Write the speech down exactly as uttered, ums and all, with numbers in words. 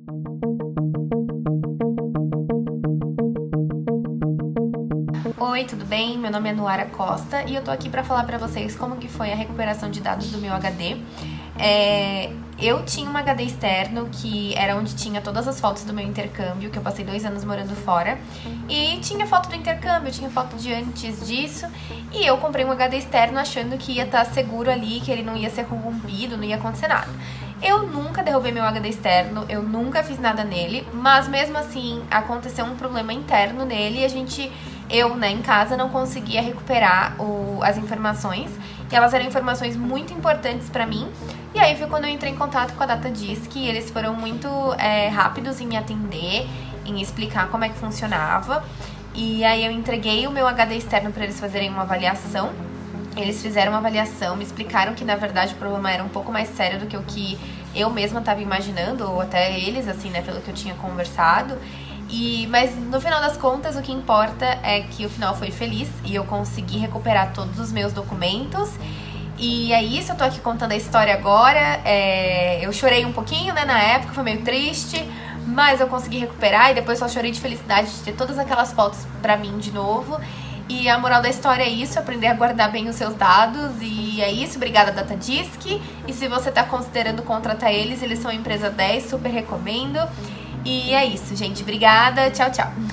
Oi, tudo bem? Meu nome é Nuara Costa e eu tô aqui pra falar pra vocês como que foi a recuperação de dados do meu H D. É, eu tinha um H D externo que era onde tinha todas as fotos do meu intercâmbio, que eu passei dois anos morando fora, e tinha foto do intercâmbio, tinha foto de antes disso, e eu comprei um H D externo achando que ia estar seguro ali, que ele não ia ser corrompido, não ia acontecer nada. Eu nunca derrubei meu H D externo, eu nunca fiz nada nele, mas mesmo assim aconteceu um problema interno nele e a gente, eu, né, em casa não conseguia recuperar o, as informações, e elas eram informações muito importantes pra mim. E aí foi quando eu entrei em contato com a DataDisk e eles foram muito é, rápidos em me atender, em explicar como é que funcionava. E aí eu entreguei o meu H D externo para eles fazerem uma avaliação. Eles fizeram uma avaliação, me explicaram que na verdade o problema era um pouco mais sério do que o que eu mesma estava imaginando, ou até eles, assim, né, pelo que eu tinha conversado. E, mas no final das contas o que importa é que o final foi feliz e eu consegui recuperar todos os meus documentos. E é isso, eu tô aqui contando a história agora. É, eu chorei um pouquinho, né, na época, foi meio triste, mas eu consegui recuperar e depois só chorei de felicidade de ter todas aquelas fotos pra mim de novo. E a moral da história é isso, aprender a guardar bem os seus dados. E é isso, obrigada DataDisk. E se você tá considerando contratar eles, eles são empresa dez, super recomendo. E é isso, gente, obrigada, tchau, tchau.